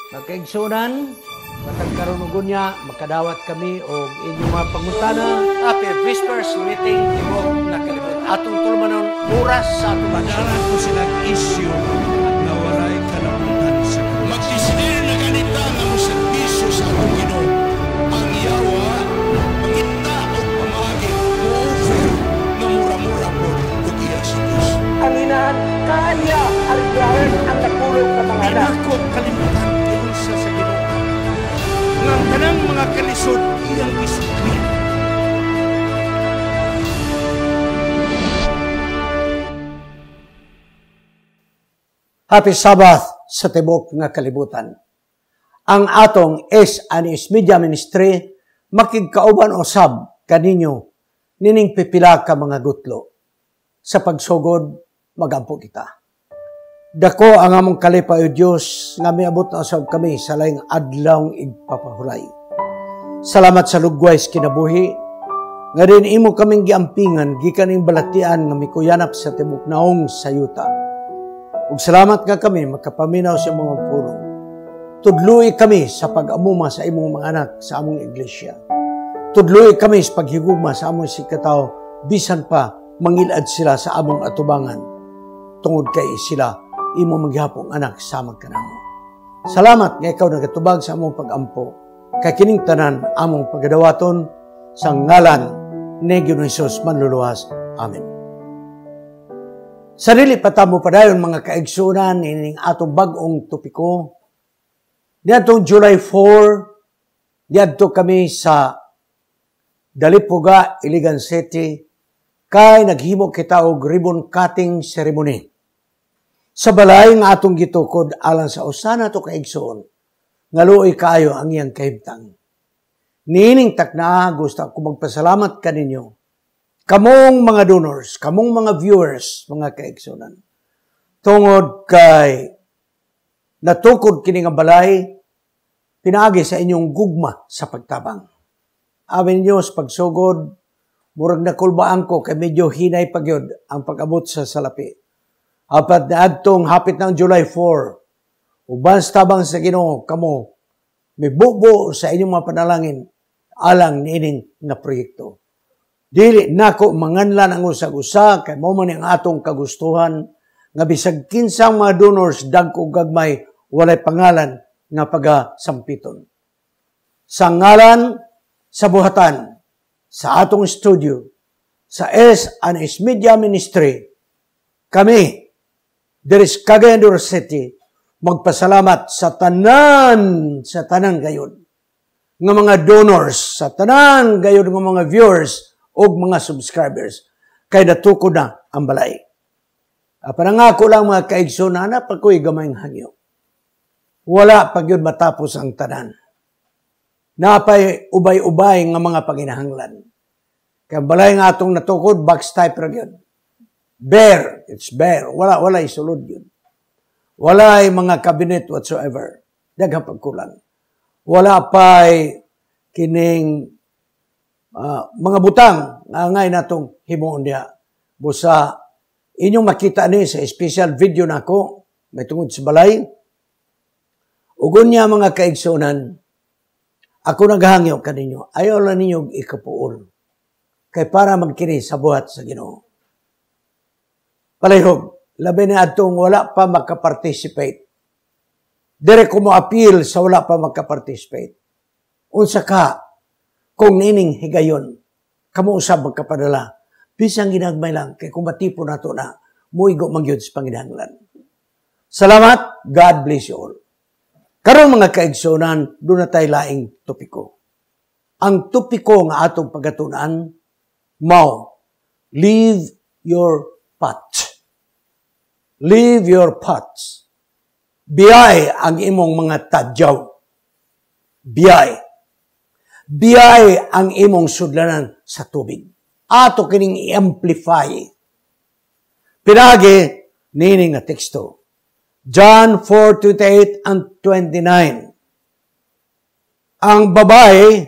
Makaigsunan, matag karunugon niya, makadawat kami o inyong mga pangutana. Happy Whispers meeting Tibok na kalibot. Atong tulumanon oras sa atong Padaran ko silang issue na walay kalabutan sa krus. Magdisidir na ganita nga mo servisyo sa atong Ginoo. Ang yawa, mangita o pamagi, mo-offer na mura-mura po kung iya si Diyos. Ang inahan, kaya aligaran ang napulog na mga anak. Pinako kalimutan yun sa Ginoo. Nga kanang mga kalisod iyang isukli. Happy Sabbath sa tibok nga kalibutan. Ang atong S&S Media Ministry makigkauban usab kaninyo nining pipila ka mga gutlo. Sa pagsugod, magampo kita. Dako ang among kalipay o Diyos nga miabot na usab kami sa laing adlawng igpapahulay. Salamat sa lugways kinabuhi, nga rin imo kaming giampingan, gikaning balatian nga mikuyanap sa tibok naong sayuta. Ug salamat nga kami makapaminaw sa mga pulong. Tudluy kami sa pag-amuma sa imong mga anak sa among iglesia. Tudluy kami sa paghigugma sa among sikataw, bisan pa mangilad sila sa among atubangan. Tungod kay sila, imo maghapong anak sama kanamo. Salamat nga ikaw nagatubag sa among pag-ampo. Kay kining tanan among pagadawaton sa ngalan ni Ginoong Hesus manluluwas. Amen. Sarili patamo padayon mga kaigsunan ining atong bag-ong topiko. Diadtong July 4, diadto kami sa Dalipuga, Iligan City, kay naghimo kita og ribbon cutting ceremony. Sa balay nga atong gitukod alang sa usana to kaigsuon, nga luoy kaayo ang iyang kahimtang. Nining takna gusto ko magpasalamat kaninyo. Kamong mga donors, kamong mga viewers, mga kaigsunan. Tungod kay natukod kini nga balay, pinaagi sa inyong gugma sa pagtabang. Amin niyo sa pagsugod, murag nakulbaan ko kay medyo hinay pagyod ang pag-abot sa salapi. Apat na adtong hapit ng July 4, uban sa tabang sa Ginoo kamo, may bubo sa inyong mga panalangin alang niining nga proyekto. Dili nako manganlan ang usag-usa kay mao man ang atong kagustuhan nga bisag kinsang mga donors dagko gagmay walay pangalan nga pagasampiton. Sa ngalan sa buhatan sa atong studio sa S&S Media Ministry, kami diri sa Cagayan de Oro City magpasalamat sa tanan gayud nga mga donors, sa tanan gayud nga mga viewers o mga subscribers, kay natuko na ang balay. Panangako lang mga kaigsunan na pagkoy gamayng hangyo. Wala pag yun matapos ang tanan. Napay ubay-ubay nga mga paginahanglan. Kaya balay nga atong natukod, box type ra yun. Bare, it's bare. Wala isulod yun. Wala mga cabinet whatsoever. Daghang pagkulang. Wala pa'y kining mga butang nga ngay natong himuon diha. Busa inyong makita ni sa special video nako may tungod sa balay. Ugon niya mga kaigsunan, ako naghangyo kaninyo, ayaw lang ninyo ikapuol. Kay para magkini sa buhat sa Ginoo. Palayhog, labi na atong wala pa makaparticipate. Dire ko mo appeal sa wala pa makaparticipate. Unsa ka, kung nining higayon, kamo usab magkapadala, bisang ginagmay lang, kay kung matipo na to na, muigo magyod sa Panginahanglan. Salamat, God bless you all. Karong mga kaigsunan, doon na tayo laing topiko. Ang topiko nga atong pagatunan, mao, leave your pot. Leave your pots. Biyay ang imong mga tadyaw. Biyay. Biyay ang imong sudlanan sa tubig. Ato kining i-amplify. Pinagi, nining nga teksto. John 4:28 and 29. Ang babae,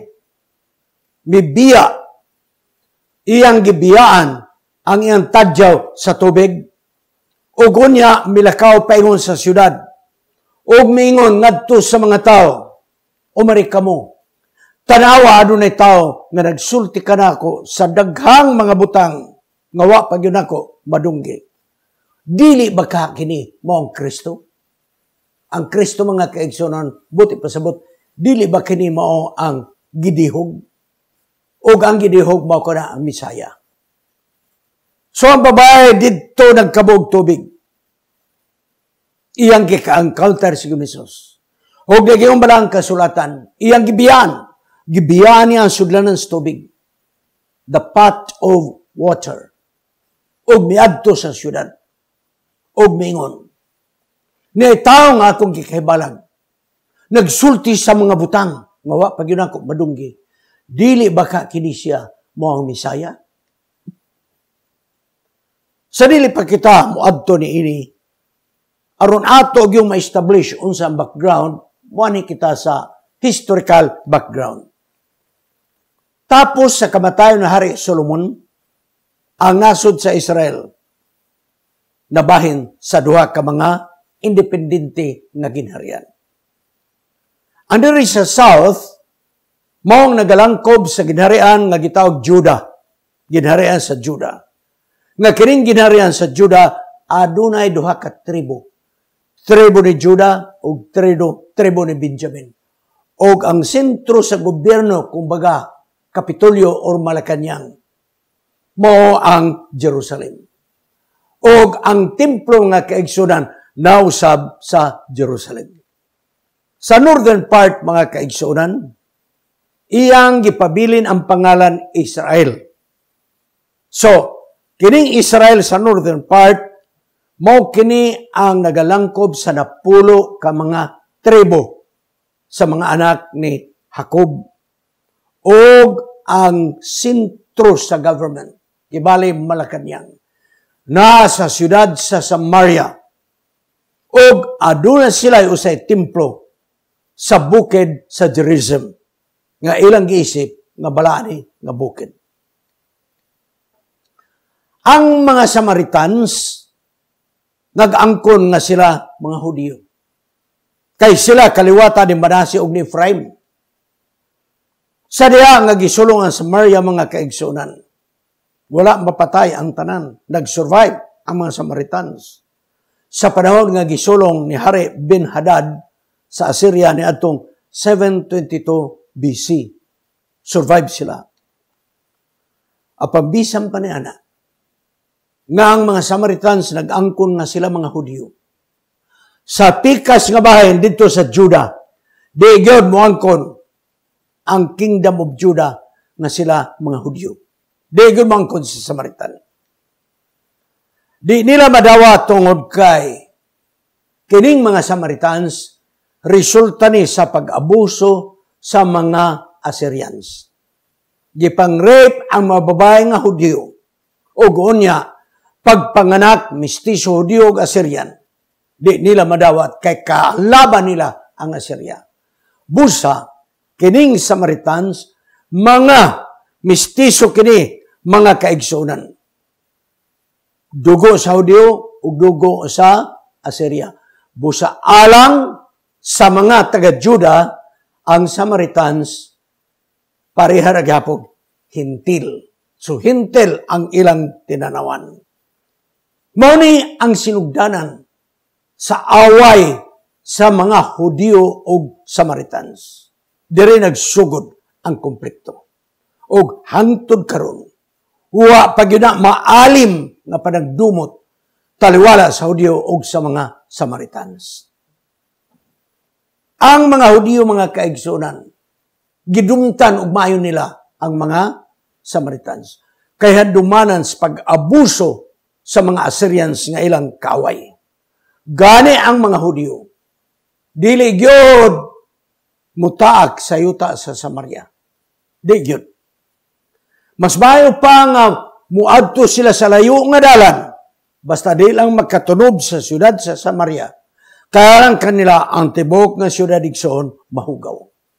mibiya, iyang gibiyaan ang iyang tadyaw sa tubig, ug unya milakaw paingon sa syudad, Og mingon ngadto sa mga tao, umari kamo. Tanawa adunay tao nga nagsulti ka nako sa daghang mga butang nga wa pa gyud nako madunggi. Dili ba ka kini mao ang Kristo? Ang Kristo mga kaigsunan, buti pasabot, dili ba kini mao ang gidihog? Og ang gidihog mao kana ang Misaya. So ang babae dito nagkabog tubig. Iyang gika-encounter si Jesus. Og nagyong balang kasulatan, iyang gibiyan. Gibiyan niya ang sudlanan sa tubig. The pot of water. Og miadto sa syudad. Og mingon. Ni tao nga akong gikahibalag. Nagsulti sa mga butang. Nga wa pag yun ako madunggi. Dili baka kini siya mo ang Misaya? Sa dili pa kita muadto ni ini. Aron ato yung ma-establish unsa ang background, muani kita sa historical background. Tapos sa kamatayon na Hari Solomon, ang nasod sa Israel, nabahin sa duha ka mga independente nga ginharian. Andiri sa South, maong nagalangkob sa ginharian nga gitawag Judah, ginharian sa Judah. Nga kining ginharian sa Judah, adunay duha ka tribo. Tribo ni Judah o tribo ni Benjamin. O ang sentro sa gobyerno, kumbaga, Kapitolyo o Malacanang, mo ang Jerusalem. O ang templo nga kaigsunan, nausab sa Jerusalem. Sa northern part, mga kaigsunan, iyang gipabilin ang pangalan Israel. So, kining Israel sa northern part, mao kini ang nagalangkob sa napulo ka mga tribo sa mga anak ni Jacob. O ang sentro sa government, ibali Malacanang, nasa siyudad sa Samaria. O aduna sila usay templo sa bukid sa Jerusalem, nga ilang giisip nga balani nga bukid. Ang mga Samaritans, nag-angkon nga sila mga Hudyo. Kay sila kaliwata ni Manase ug ni Ephraim. Sa diha nga gisulong ang Samaria mga kaigsunan. Wala mapatay ang tanan. Nag-survive ang mga Samaritans. Sa panahon nga gisulong ni Hari Ben-Hadad sa Assyria ni atong 722 BC. Survive sila. Apambisang pa ni ana, nga ang mga Samaritans nag-angkon nga sila mga Hudyo. Sa pikas nga bahin dito sa Judah, di gyud moangkon ang kingdom of Judah nga sila mga Hudyo. Di gyud moangkon sa Samaritan. Di nila madawa tungod kay kining mga Samaritans resulta ni sa pag-abuso sa mga Assyrians. Gipang-rape ang mga babae nga Hudyo. O unya, pagpanganak, mistiso Hudyo ug Assyrian, di nila madawat kay kalaban nila ang Assyria. Busa, kining Samaritans, mga mistiso kini, mga kaigsunan. Dugo sa Hudyo ug dugo sa Assyria. Busa alang sa mga taga-Juda, ang Samaritans, pareha ra gyapon hintil. So hintil ang ilang tinanawan. Mao ni ang sinugdanan sa away sa mga Hudyo o Samaritans. Dire nagsugod ang konflikto. O hangtod karon, wa pagyud maalim nga panagdumot taliwala sa Hudyo o sa mga Samaritans. Ang mga Hudyo, mga kaigsunan, gidumtan ug maayo nila ang mga Samaritans. Kaya dumanan sa pag-abuso sa mga Assyrians nga ilang kaaway. Gani ang mga Hudyo, dili gyud mutaak sa yuta sa Samaria. Di gyud. Mas maayo pa nga muadto sila sa layo nga dalan, basta di lang magkatunob sa siyudad sa Samaria. Kaya lang kanila ang tibok nga siyudad igsoon mahugaw.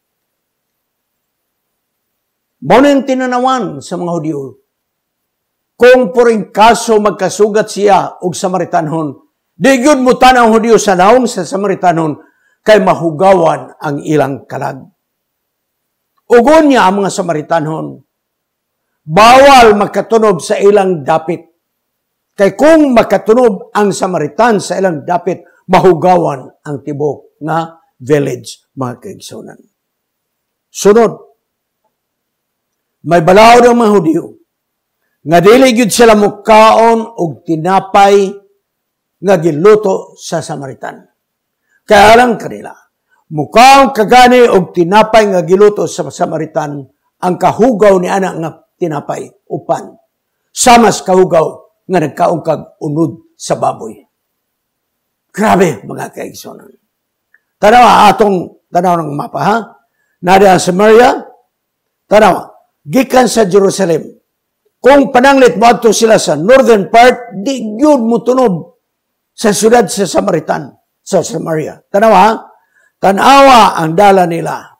Mao nang tinanawan sa mga Hudyo. Kung puring kaso magkasugat siya og Samaritanhon, di gyud mo tanang Hudyo sa naong sa Samaritanhon kay mahugawan ang ilang kalag. Ugon niya ang mga Samaritanhon, bawal makatunob sa ilang dapit. Kay kung makatunob ang Samaritan sa ilang dapit, mahugawan ang tibok nga village, mga kaigsunan. Sunod, may balaod ang mga Hudyo, nga dili gyud sila mukaon og tinapay nga giluto sa Samaritan. Kaya lang kanila, mukaon kagani og tinapay nga giluto sa Samaritan, ang kahugaw ni ana nga tinapay upan, samas kahugaw nga nagkaon kag unod sa baboy. Grabe, mga kaigsunan. Atong tanaw ng mapa, ha? Nada ang Samaria, tanaw, gikan sa Jerusalem. Kung pananglit mo ato sila sa northern part, di gyud mo tunob sa siyudad sa Samaritan, sa Samaria. Tanawa ang dala nila.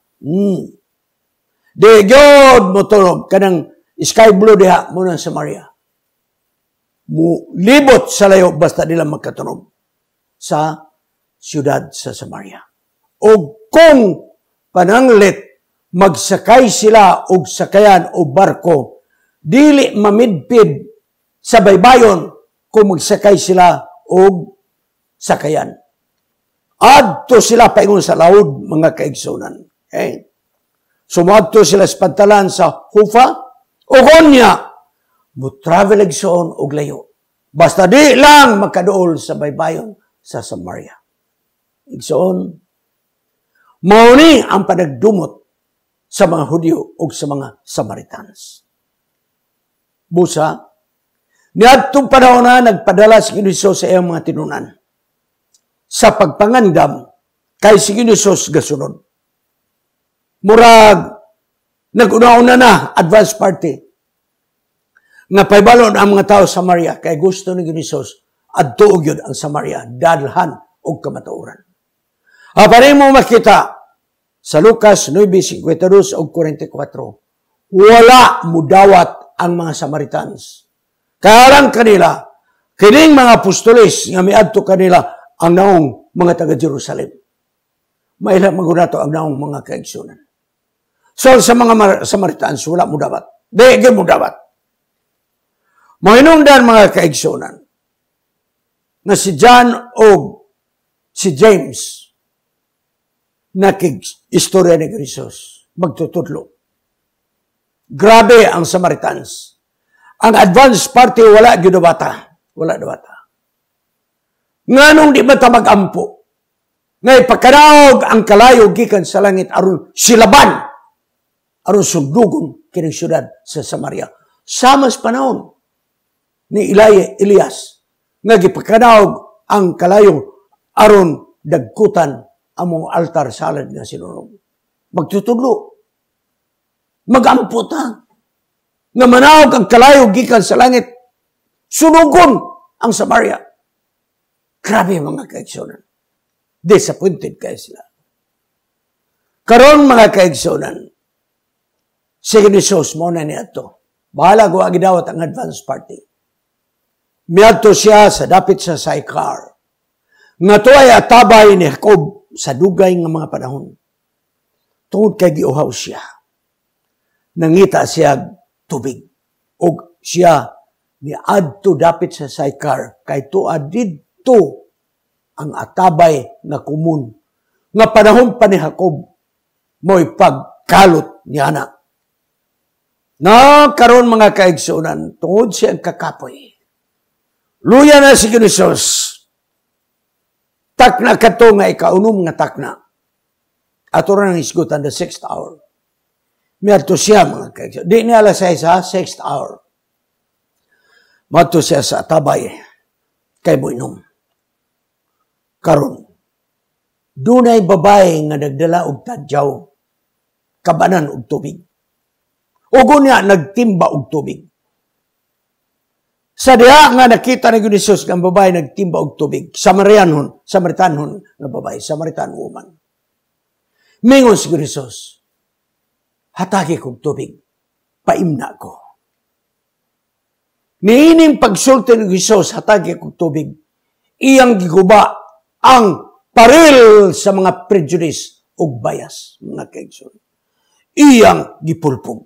Di gyud mo tunob kanang sky blue diha muna sa Samaria. Mu libot sa layo basta nila magkatunob sa siyudad sa Samaria. O kung pananglit magsakay sila og sakayan o barko, dili mamidpid sa baybayon kung magsakay sila og sakayan. Adto sila paingon sa laod, mga kaigsunan. Okay? Sumadto sila sa pantalan sa Hufa, o konya, mo-travel igsoon og layo. Basta di lang makaduol sa baybayon sa Samaria. Igsoon, mauni ang panagdumot sa mga Hudyo o sa mga Samaritans. Busa, niadtong panahon na nagpadala si Hesus sa iyang mga tinunan sa pagpangandam kay si Hesus gasunod. Murag, nag-una-una na advance party nga paybalon ang mga tao sa Samaria kay gusto ni Hesus adto og yun ang Samaria dadalhan og kamatuoran. Apare mo makita sa Lucas 9:52 o 44, wala mudawat ang mga Samaritans. Kaya lang kanila, kining mga apostoles nga miadto kanila ang naong mga taga Jerusalem. Mailang magunato ang naong mga kaigsunan. So sa mga Samaritans, wala mudawat. Di mudawat. Mahinungdan mga kaigsunan na si John o si James na istorya ni Hesus magtutudlo. Grabe ang Samaritans. Ang advance party wala gidubata. Wala dubata. Nganong di ba ta magampo? Ngay pagkanaog ang kalayo gikan sa langit aron silaban. Aron sundugon kining syudad sa Samaria. Samas panahon ni Elias nga gipagkanaog ang kalayo aron dagkutan among altar salad nga sinunog. Magtutudlo. Magampo ta. Nga manawag ang kalayo gikan sa langit. Sunugon ang Samaria. Grabe mga kaigsunan. Disappointed kayo sila. Karon mga kaigsunan, si Hesus mo na niya ito. Bahala ko agidawat ang advance party. Miadto siya sa dapit sa Sychar. Nga to ay atabay ni Jacob sa dugay nga mga panahon. Tungod kay giuhaw siya. Nangita siya tubig. O siya ni adto dapit sa Sychar. Kay tuad didto ang atabay nga kumun. Nga panahon pa ni Jacob mo'y pagkalot niya na. Na karon mga kaigsunan, tungod siyang kakapoy. Luya na si Hesus. Takna kato nga ikaunom nga takna. Ato rin ang isgutan the 6th hour. Miadto siya mga kaigsunan. Di niya alas 6th hour. Miadto siya sa atabay kay moinom. Karon, dunay babae nga nagdala og tadyaw, kabanan og tubig. Ugo niya nagtimba og tubig. Sa diha nga nakita ni Hesus nga babae nagtimba og tubig, Samaritanhon nga babae, Samaritan woman. Mingon si Hesus, hatagi kog tubig, paimna ko. Niining pagsulti ni Hesus, hatagi kog tubig, iyang giguba ang paril sa mga prejudice o bias, mga kaigsoon. Iyang gipulpog.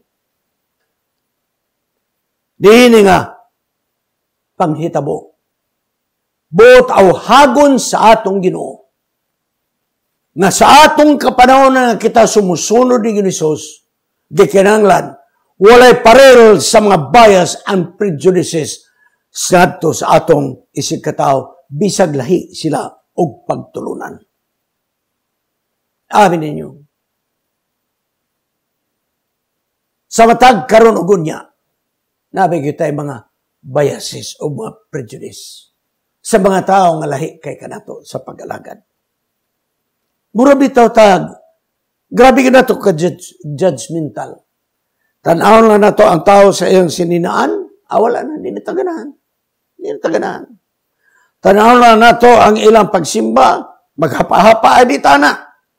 Dihini nga, panghitabo. Buot awhagon sa atong Ginoo. Nga sa atong kapanahon na kita sumusunod ni Hesus, di kinahanglan, walay paril sa mga bias and prejudices sa atong isikataw, bisag lahi sila og pagtulunan. Amin ninyo. Sa matag karon og unya, nabigyo tayo mga biases o mga prejudice sa mga tao nga lahi kay kanato sa pag-alagad. Mura bitaw tag, grabe ka na ito ka-judgmental. Tanaw lang na to ang tao sa iyong sininaan, wala na, hindi na taganahan. Hindi na taganahan. Tanaw lang na to ang ilang pagsimba, maghapa-hapa ay di tana.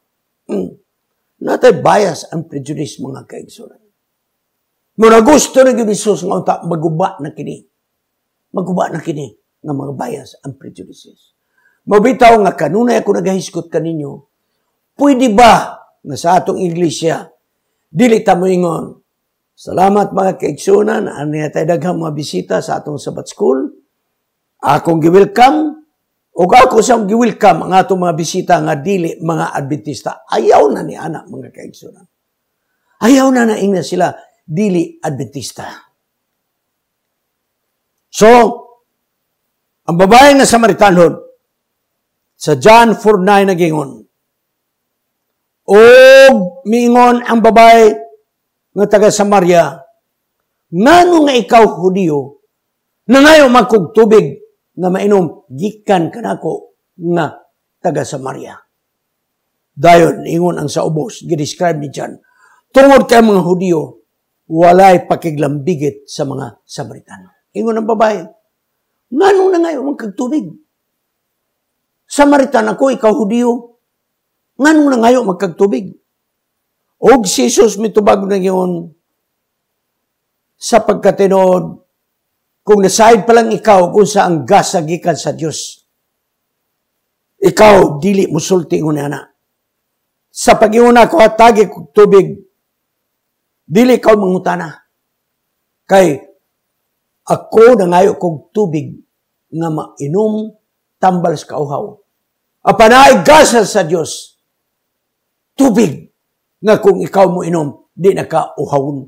Natay bias and prejudice mga kaigsunan. Muna gusto na Hesus nga unta maguba na kini. Maguba na kini ng mga bias and prejudices. Mabitaw nga kanunay ako nagahiskot kaninyo, pwede ba na sa atong iglesia, dili ta mo ingon, salamat mga kaigsunan, aniya tayo daghang mga bisita sa atong Sabbath School, akong gi-welcome, o ako sa gi-welcome ang atong mga bisita nga dili mga Adventista. Ayaw na ni anak mga kaigsunan. Ayaw na ina sila dili Adventista. So, ang babae nga Samaritanhon, sa John 4:9 nagingon, o miingon ang babae nga taga Samaria, ngano nga ikaw Hudiyo, nangayo magkog tubig nga mainom gikan kanako nga taga Samaria. Dayon ingon ang sa ubos gidescribe ni John, tungod kay mga Hudiyo walay pakiglambigit sa mga Samaritano. Ingon ang babae, ngano nangayo magkog tubig? Samaritan ako, ikaw Hudiyo. Nganong na ngayon magkagtubig? Og si Jesus mitubag na yun sa pagkatinod, kung nasaid pa lang ikaw kung saan gasagikan sa Diyos, ikaw dili musulti na. Sa pag-iuna ko hatagi kong tubig, dili ikaw mangutana. Kay ako na ngayon kong tubig nga mainom tambal sa kauhaw. Apanay gasa sa Diyos, tubig nga kung ikaw mo inom, di na ka uhawon.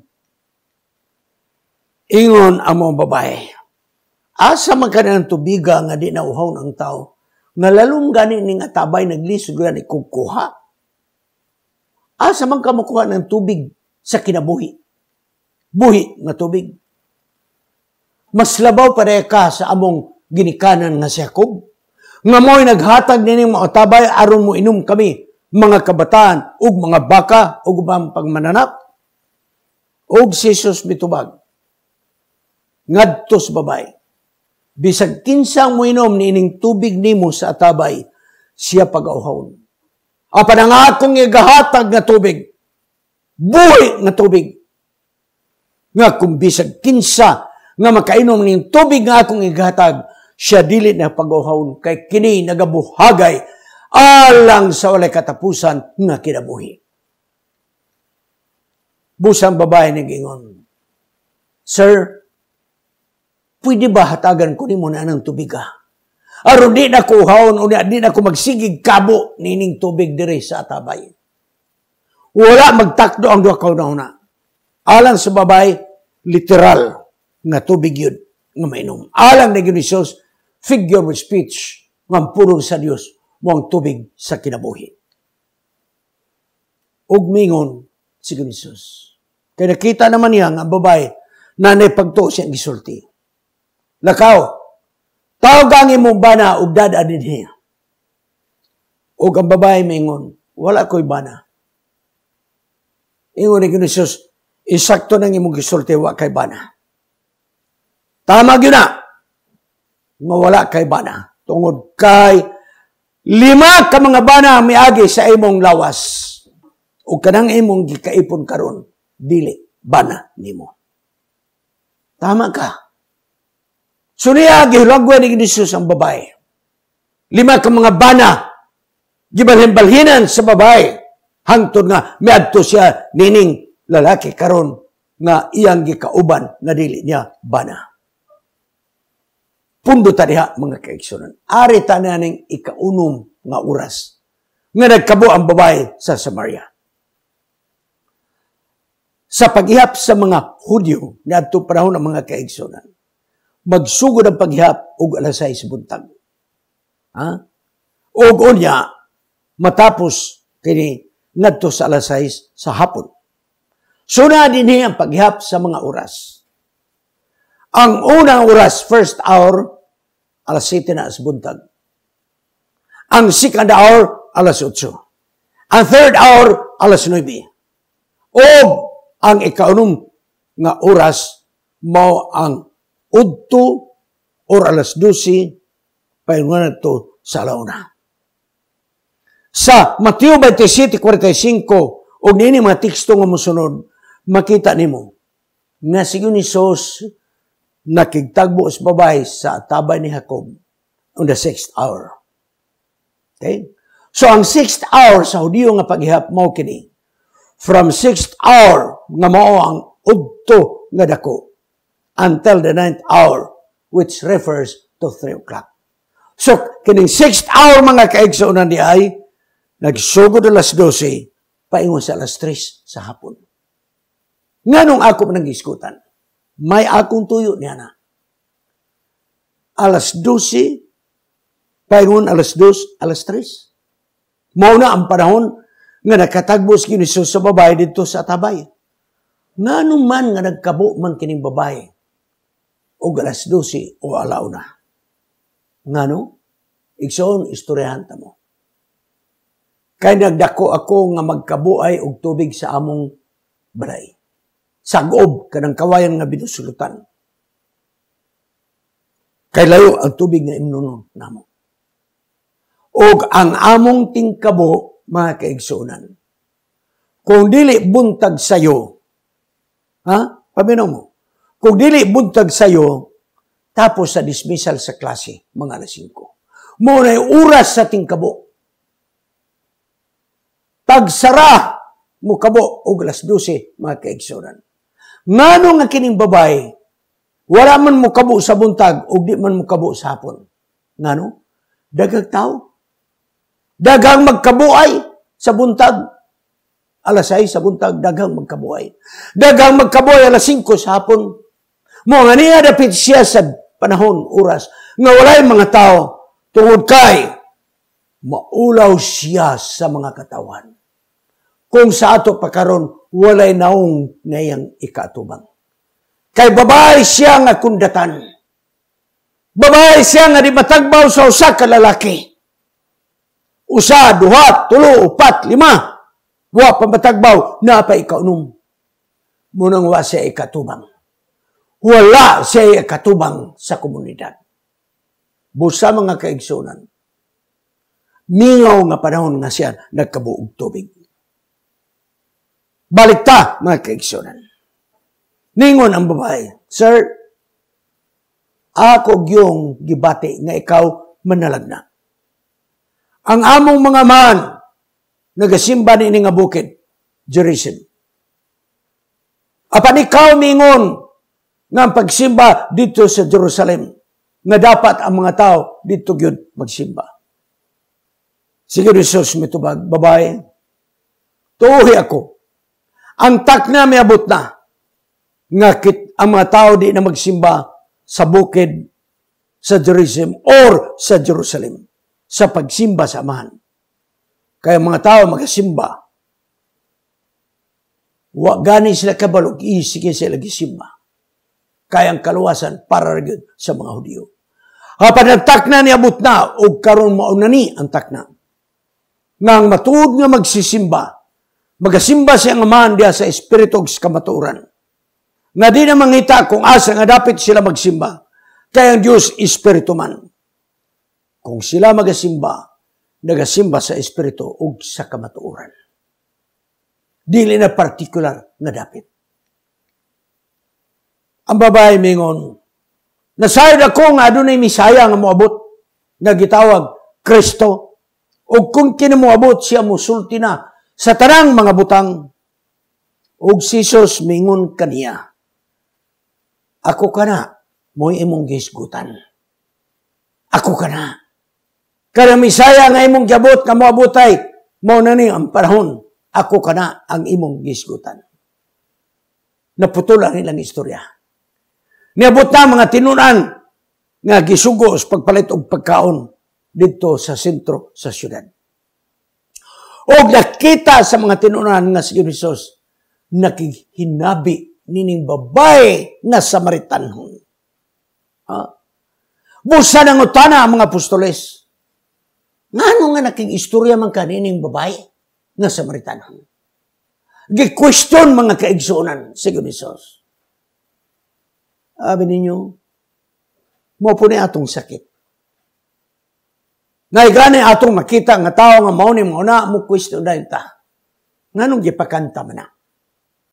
Ingon ang mga babae, asa man ka ng tubiga nga di na uhawon ang tao, nga lalong gani ning atabay naglisod gani kukuha. Asa man ka makuha ng tubig sa kinabuhi. Buhi nga tubig. Mas labaw pa ka sa among ginikanan nga si Jacob, nga mo'y naghatag nining mga atabay aron mo inom kami, mga kabataan, ug mga baka, ug mga pagmananap. Og si Jesus mitubag, ngadto sa babay, bisag kinsang mo inom niining tubig nimo sa atabay, siya pag-auhawon. Apan ang akong igahatag nga tubig, buhi nga tubig, nga kung bisag kinsa nga makainom ning tubig nga akong igahatag, siya dili na pag-auhawon, kay kini nagabuhagay alang sa walay katapusan nga kinabuhi. Busang babae nag-ingon, Sir, pwede ba hatagan ko ni mo na ng tubig ka? Aron di na ko uhawon, o di na ko magsigig kabo nining tubig diri sa atabay. Wala magtakdo ang duha kauna. Alang sa babae, literal nga tubig yun nga mainom. Alang na Hesus, figure of speech nga purong sa Dios mo ang tubig sa kinabuhi. Ug mingon si Hesus. Kaya nakita naman niya ang babae na naipagtuo siyang gisulti. Lakaw, tawagangin mo bana ug dadadin niya. Ug ang babae mingon, wala ko'y bana. Ingon ni Hesus, isakto nang imong gisulti, wa kay bana. Tama yun na, nga wala kay bana. Tungod kay 5 ka mga bana miagi sa imong lawas. O kanang imong gikaipon karon, dili bana nimo. Tama ka. So niya gihulagwan ni Hesus ang babae. 5 ka mga bana gibalhin-balhinan sa babae hangtod nga miadto siya nining lalaki karon nga iyang gikauban nga dili niya bana. Pundo ta diha mga kaigsunan. Ari ta na ning ikaunom nga oras nga nagkabo ang babae sa Samaria. Sa paghihap sa mga Hudyo niadtong panahon ng mga kaigsunan, magsugod ang paghihap og alas 6 buntag. Og unya matapos kini ngadto sa alas 6 sa hapon. Suna dinhi ang paghihap sa mga oras. Ang unang oras, first hour, alas 7 na sa buntag. Ang second hour, alas 8. Ang third hour, alas 9. O ang ikaunom nga oras, mao ang udto or alas 12, paingunan ito sa alauna. Sa Mateo 27:45, o nini mga teksto nga musunod, makita nimo nga si Isus nakigtagbo sa babae sa tabay ni Jacob on the 6th hour. Okay? So ang 6th hour sa Hudiyo nga paghihap mao kini. From 6th hour nga mao ang udto nga dako until the 9th hour, which refers to 3 o'clock. So kining 6th hour mga kaigsuonan di ay nagsugod alas 12 paingon sa alas 3 sa hapon. Nganong ako nag-iskutan? May akong tuyo niya na. Alas 12, paingon alas 2, alas 3. Mauna ang panahon nga nakatagbo si Isus sa babae dito sa tabay. Nganong man nga nagkabo man kining babae o alas 12 o alauna. Ngano? Igsoon, istoryahan ta mo. Kay nagdako ako nga magkabuay og tubig sa among balay. Sagoob kanang kawayan nga binusulutan. Kay layo ang tubig nga imnunon namo. Og ang among tingkabo, mga kaigsunan, kung dili buntag sayo, paminaw mo, kung dili buntag sayo, tapos sa dismissal sa klase, mga alas 5. Muna'y oras sa tingkabo. Pagsara, mukabo, og alas 12, mga kaigsunan. Ngano nga kining babae, wala man mukabo sa buntag, o di man mukabo sa hapon. Ngano? Daghang tao. Daghang magkabuay sa buntag. Alas 6 sa buntag, daghang magkabuay. Daghang magkabuay alas 5 sa hapon. Mo nga niya dapit siya sa panahon, oras, nga walay mga tao, tungod kay, maulaw siya sa mga katawan. Kung sa ato pakaron, walay naong ngayang ikatubang. Kay babae siya nga kundatan. Babae siya nga di matagbaw sa usa ka lalaki. Usa, duha, tulo, upat, 5. Wa pa matagbaw, na pa ikaunom. Munang wa siya ikatubang. Wala siya ikatubang sa komunidad. Busa mga kaigsunan. Mingaw nga panahon nga siya nagkabuog tubig. Balik ta, mga kaigsunan. Ningon ang babae, Sir, ako yung gibati nga ikaw manalagna. Ang among mga man, nagasimba ni nga bukid, Jerusalem. Apan ikaw mingon, nga pagsimba dito sa Jerusalem, nga dapat ang mga tao dito yun magsimba. Sige, Isus, mitubag, babae, tuhi ako. Ang takna may abot na, nga ang mga tao di na magsimba sa bukid sa Jerusalem or sa Jerusalem sa pagsimba sa amahan. Kaya mga tao magasimba, wa gani sila kabalog, isige sila gisimba. Kaya ang kaluwasan para rin sa mga Hudiyo. Kapag nagtakna ni abot na, o karon maunani ang takna. Nang matuod nga magsisimba, magasimba siya ang amahan diya sa espiritu sa kamatuoran. Nga di na mangita kung asa nga dapat sila magsimba. Kaya ang Diyos, espiritu man. Kung sila magasimba, nagasimba sa espiritu o sa kamatuoran. Dili na particular nga dapat. Ang babae mingon, nasayad ako nga adunay Misaya nga moabot, nga gitawag Kristo. O kung kinamuabot siya musulti na sa tanang mga butang, og si Jesus mingon kaniya, ako kana, mo'y imong gisgutan. Ako kana. Kada misaya nga imong gabot nga moabotay, mao na ni ang panahon, ako kana ang imong gisgutan. Naputol ang ilang istorya. Niabot na mga tinunan nga gisugos pagpalit og pagkaon dito sa sentro sa syudad. O nakita sa mga tinunan nga si Jesus, nakihinabi nining babae nga Samaritanhon. Busa ng utana ang mga apostoles. Ngano nga naking istorya man kanining babae nga Samaritanhon? Gi-question mga kaigsunan si Jesus. Sabi ninyo, mo po ni atong sakit. Ngay gani atong makita nga tao nga mao ni mo na mo question dahil ta. Nganong gipakanta man na?